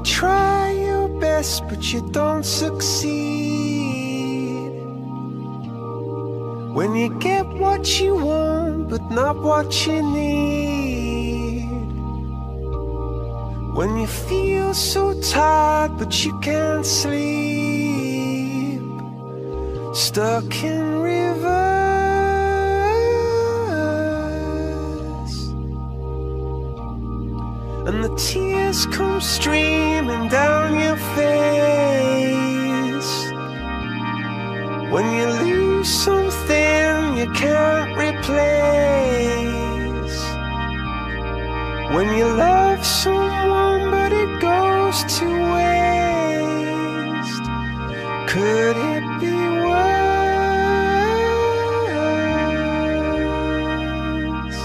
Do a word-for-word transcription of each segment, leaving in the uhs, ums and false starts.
try your best but you don't succeed, when you get what you want but not what you need, when you feel so tired but you can't sleep, stuck in rivers, and the tears come streaming down your face, when you lose something you can't replace, when you love someone but it goes to waste. Could it be worse?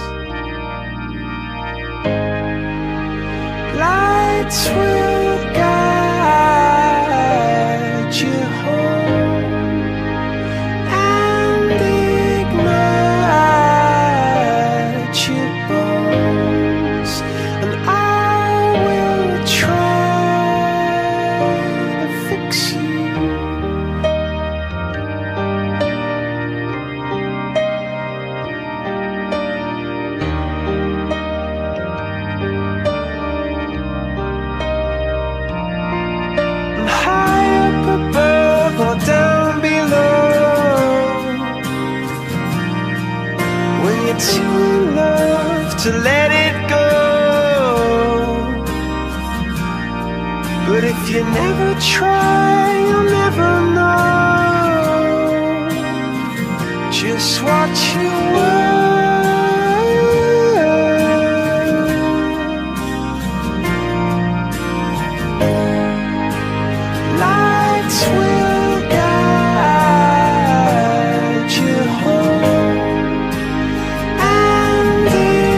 Lights will guide you home and ignite your bones, and I will try to fix you. And high up above or down below, when you're too in love to let it go. But if you never try, you'll never know just what you were. Lights will guide you home and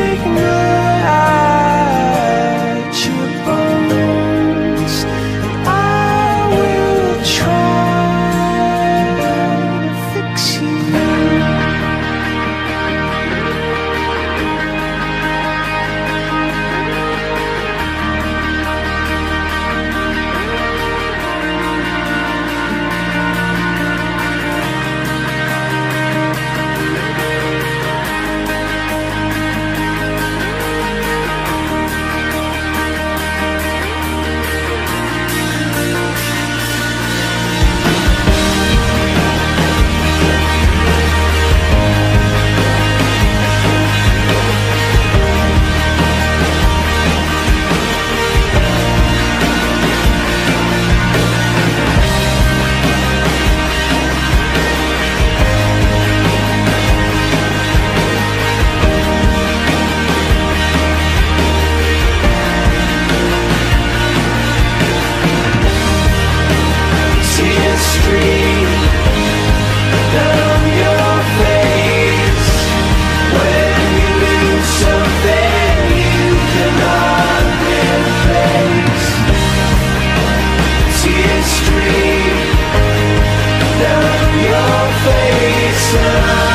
ignite your bones, and I will try to fix you. Tears stream down your face when you lose something you cannot replace. Tears stream down your face.